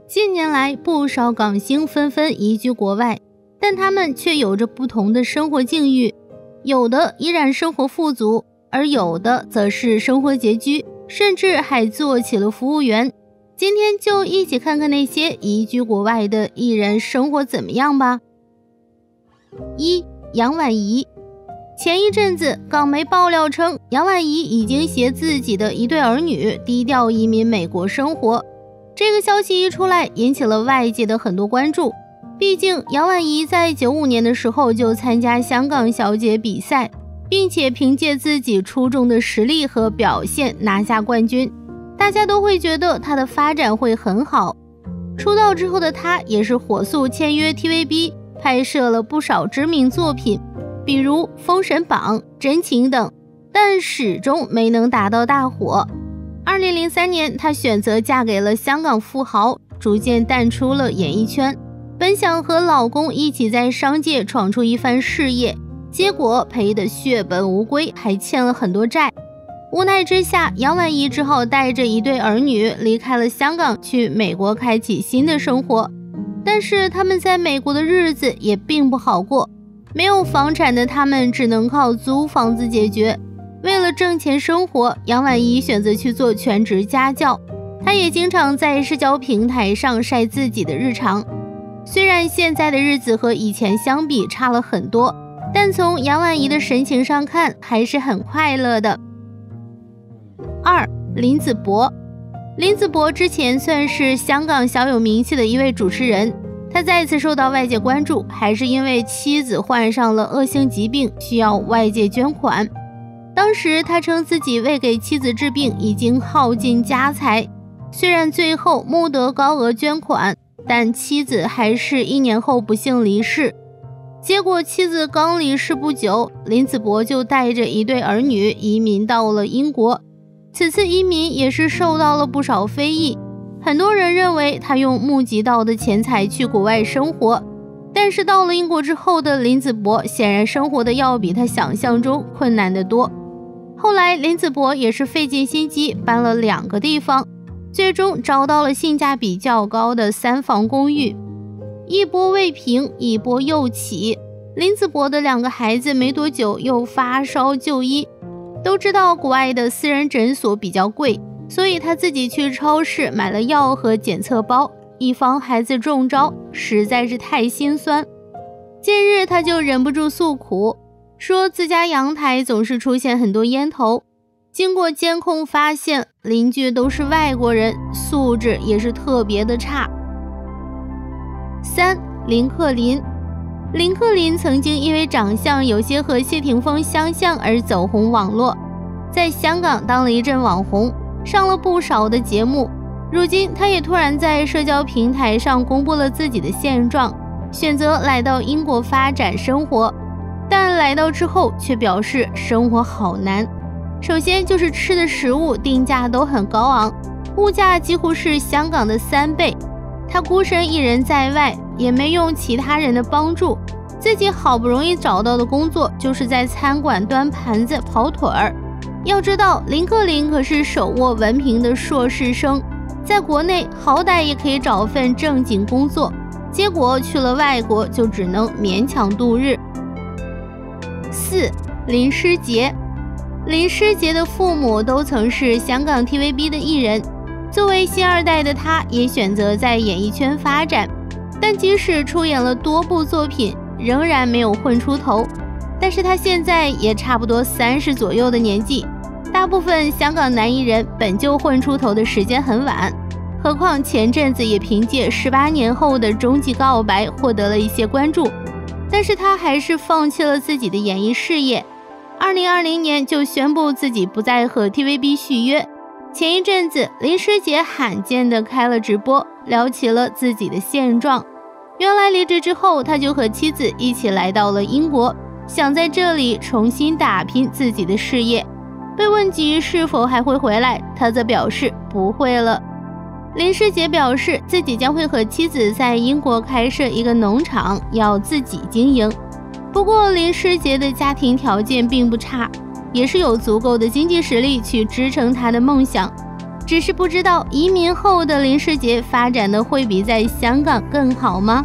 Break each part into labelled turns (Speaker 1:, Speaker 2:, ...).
Speaker 1: 近年来，不少港星纷纷移居国外，但他们却有着不同的生活境遇，有的依然生活富足，而有的则是生活拮据，甚至还做起了服务员。今天就一起看看那些移居国外的艺人生活怎么样吧。1. 杨婉怡。前一阵子，港媒爆料称，杨婉怡已经携自己的一对儿女低调移民美国生活。这个消息一出来，引起了外界的很多关注。毕竟杨婉怡在95年的时候就参加香港小姐比赛，并且凭借自己出众的实力和表现拿下冠军，大家都会觉得她的发展会很好。出道之后的她也是火速签约 TVB， 拍摄了不少知名作品，比如《封神榜》、《真情》等，但始终没能达到大火。2003年，她选择嫁给了香港富豪，逐渐淡出了演艺圈。本想和老公一起在商界闯出一番事业，结果赔得血本无归，还欠了很多债。无奈之下，杨婉怡只好带着一对儿女离开了香港，去美国开启新的生活。但是他们在美国的日子也并不好过，没有房产的他们只能靠租房子解决。为了挣钱生活，杨婉怡选择去做全职家教。她也经常在社交平台上晒自己的日常。虽然现在的日子和以前相比差了很多，但从杨婉怡的神情上看，还是很快乐的。2. 林子博。林子博之前算是香港小有名气的一位主持人，他再次受到外界关注，还是因为妻子患上了恶性疾病，需要外界捐款。当时他称自己为给妻子治病已经耗尽家财，虽然最后募得高额捐款，但妻子还是1年后不幸离世。结果妻子刚离世不久，林子博就带着一对儿女移民到了英国。此次移民也是受到了不少非议，很多人认为他用募集到的钱财去国外生活，但是到了英国之后的林子博显然生活的要比他想象中困难得多。后来林子博也是费尽心机搬了2个地方，最终找到了性价比较高的3房公寓。一波未平，一波又起，林子博的2个孩子没多久又发烧就医。都知道国外的私人诊所比较贵，所以他自己去超市买了药和检测包，以防孩子中招，实在是太心酸。近日他就忍不住诉苦，说自家阳台总是出现很多烟头，经过监控发现邻居都是外国人，素质也是特别的差。3. 林克林。林克林曾经因为长相有些和谢霆锋相像而走红网络，在香港当了一阵网红，上了不少的节目。如今他也突然在社交平台上公布了自己的现状，选择来到英国发展生活。但来到之后却表示生活好难，首先就是吃的食物定价都很高昂，物价几乎是香港的3倍。他孤身一人在外，也没用其他人的帮助，自己好不容易找到的工作就是在餐馆端盘子跑腿儿。要知道林克林可是手握文凭的硕士生，在国内好歹也可以找份正经工作，结果去了外国就只能勉强度日。4. 林师杰。林师杰的父母都曾是香港 TVB 的艺人，作为新2代的他也选择在演艺圈发展，但即使出演了多部作品，仍然没有混出头。但是他现在也差不多30左右的年纪，大部分香港男艺人本就混出头的时间很晚，何况前阵子也凭借18年后的终极告白获得了一些关注，但是他还是放弃了自己的演艺事业。2020年就宣布自己不再和 TVB 续约。前一阵子林师杰罕见地开了直播，聊起了自己的现状。原来离职之后，他就和妻子一起来到了英国，想在这里重新打拼自己的事业。被问及是否还会回来，他则表示不会了。林师杰表示自己将会和妻子在英国开设一个农场，要自己经营。不过林师杰的家庭条件并不差，也是有足够的经济实力去支撑他的梦想。 只是不知道移民后的林世杰发展的会比在香港更好吗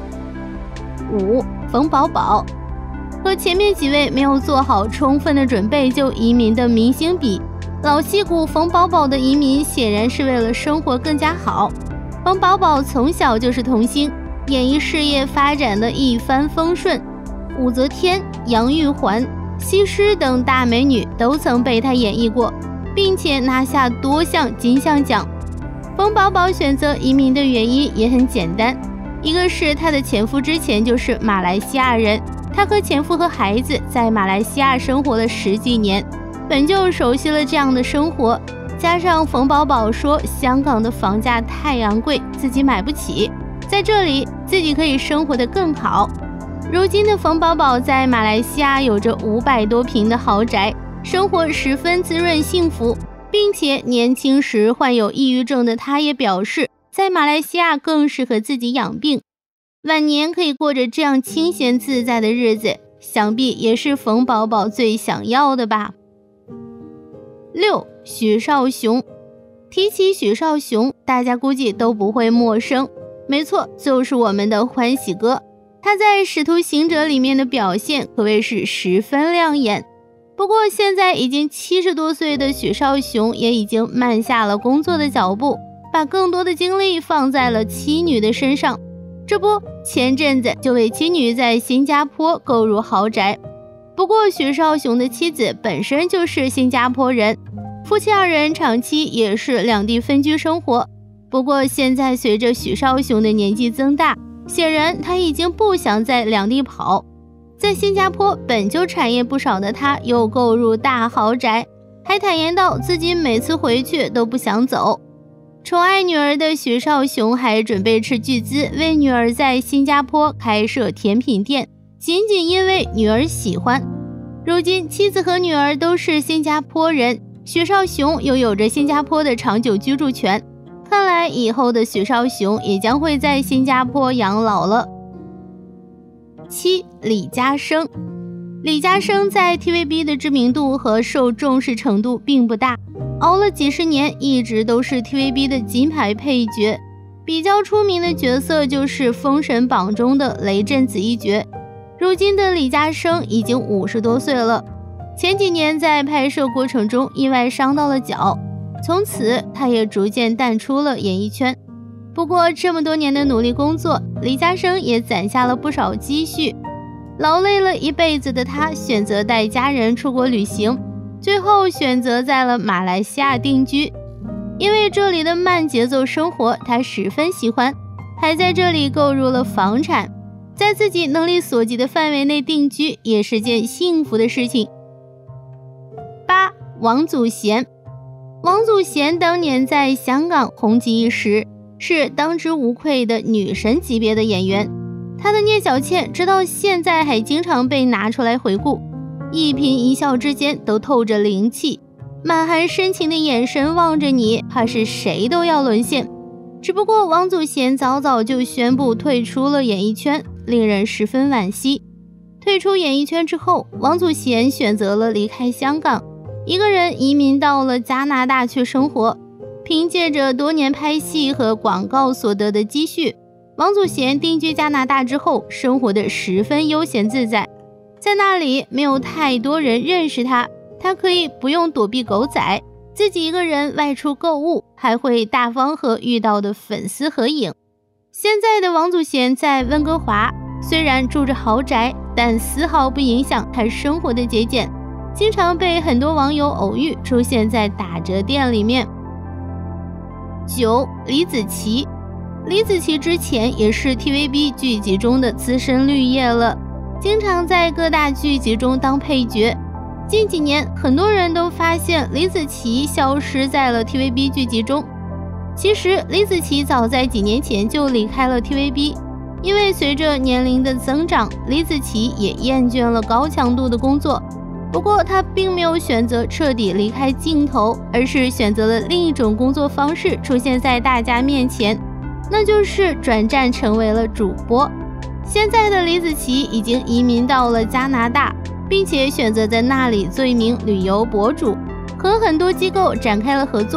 Speaker 1: ？5. 冯宝宝。和前面几位没有做好充分的准备就移民的明星比，老戏骨冯宝宝的移民显然是为了生活更加好。冯宝宝从小就是童星，演艺事业发展的一帆风顺，武则天、杨玉环、西施等大美女都曾被他演绎过，并且拿下多项金像奖。冯宝宝选择移民的原因也很简单，一个是他的前夫之前就是马来西亚人，他和前夫和孩子在马来西亚生活了10几年，本就熟悉了这样的生活，加上冯宝宝说香港的房价太昂贵，自己买不起，在这里自己可以生活得更好。如今的冯宝宝在马来西亚有着500多平的豪宅，生活十分滋润幸福，并且年轻时患有抑郁症的他也表示，在马来西亚更适合自己养病，晚年可以过着这样清闲自在的日子，想必也是冯宝宝最想要的吧。6. 许绍雄。提起许绍雄，大家估计都不会陌生，没错，就是我们的欢喜哥。他在《使徒行者》里面的表现可谓是十分亮眼。不过现在已经70多岁的许绍雄也已经慢下了工作的脚步，把更多的精力放在了妻女的身上。这不，前阵子就为妻女在新加坡购入豪宅。不过许绍雄的妻子本身就是新加坡人，夫妻2人长期也是两地分居生活。不过现在随着许绍雄的年纪增大，显然他已经不想在两地跑。在新加坡本就产业不少的他，又购入大豪宅，还坦言到自己每次回去都不想走。宠爱女儿的许绍雄还准备斥巨资为女儿在新加坡开设甜品店，仅仅因为女儿喜欢。如今妻子和女儿都是新加坡人，许绍雄又有着新加坡的长久居住权，看来以后的许绍雄也将会在新加坡养老了。7. 李嘉升。李嘉升在 TVB 的知名度和受重视程度并不大，熬了几十年，一直都是 TVB 的金牌配角。比较出名的角色就是《封神榜》中的雷震子一角。如今的李嘉升已经50多岁了，前几年在拍摄过程中意外伤到了脚，从此他也逐渐淡出了演艺圈。不过这么多年的努力工作，李嘉升也攒下了不少积蓄。劳累了一辈子的他选择带家人出国旅行，最后选择在了马来西亚定居。因为这里的慢节奏生活他十分喜欢，还在这里购入了房产，在自己能力所及的范围内定居也是件幸福的事情。8. 王祖贤。王祖贤当年在香港红极一时，是当之无愧的女神级别的演员。她的聂小倩直到现在还经常被拿出来回顾，一颦一笑之间都透着灵气，满含深情的眼神望着你，怕是谁都要沦陷。只不过王祖贤早早就宣布退出了演艺圈，令人十分惋惜。退出演艺圈之后，王祖贤选择了离开香港，一个人移民到了加拿大去生活。凭借着多年拍戏和广告所得的积蓄，王祖贤定居加拿大之后，生活得十分悠闲自在。在那里没有太多人认识他，他可以不用躲避狗仔，自己一个人外出购物，还会大方和遇到的粉丝合影。现在的王祖贤在温哥华，虽然住着豪宅，但丝毫不影响他生活的节俭，经常被很多网友偶遇出现在打折店里面。9. 李子柒。李子柒之前也是 TVB 剧集中的资深绿叶了，经常在各大剧集中当配角。近几年很多人都发现李子柒消失在了 TVB 剧集中，其实李子柒早在几年前就离开了 TVB， 因为随着年龄的增长，李子柒也厌倦了高强度的工作。不过他并没有选择彻底离开镜头，而是选择了另一种工作方式出现在大家面前，那就是转战成为了主播。现在的李子柒已经移民到了加拿大，并且选择在那里做一名旅游博主，和很多机构展开了合作。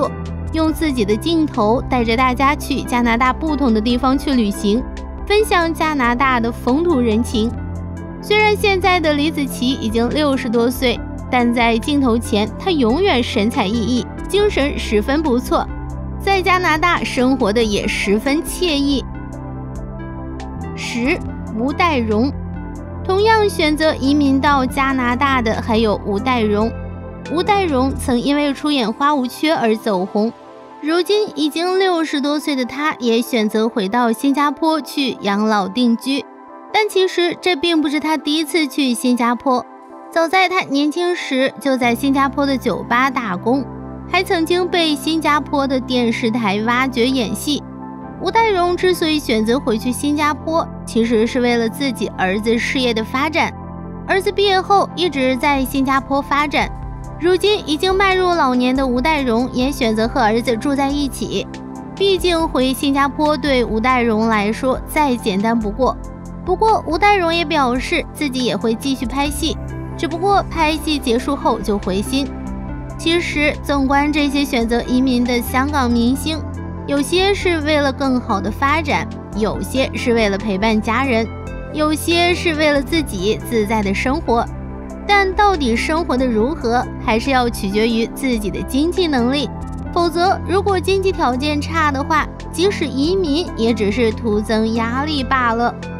Speaker 1: 用自己的镜头带着大家去加拿大不同的地方去旅行，分享加拿大的风土人情。虽然现在的李子柒已经60多岁，但在镜头前她永远神采奕奕，精神十分不错，在加拿大生活的也十分惬意。10. 吴岱融。同样选择移民到加拿大的还有吴岱融。吴岱融曾因为出演《花无缺》而走红，如今已经60多岁的他也选择回到新加坡去养老定居。但其实这并不是他第一次去新加坡，早在他年轻时就在新加坡的酒吧打工，还曾经被新加坡的电视台挖掘演戏。吴岱融之所以选择回去新加坡，其实是为了自己儿子事业的发展。儿子毕业后一直在新加坡发展，如今已经迈入老年的吴岱融也选择和儿子住在一起。毕竟回新加坡对吴岱融来说再简单不过。不过吴岱融也表示自己也会继续拍戏，只不过拍戏结束后就回新。其实纵观这些选择移民的香港明星，有些是为了更好的发展，有些是为了陪伴家人，有些是为了自己自在的生活。但到底生活的如何，还是要取决于自己的经济能力。否则，如果经济条件差的话，即使移民也只是徒增压力罢了。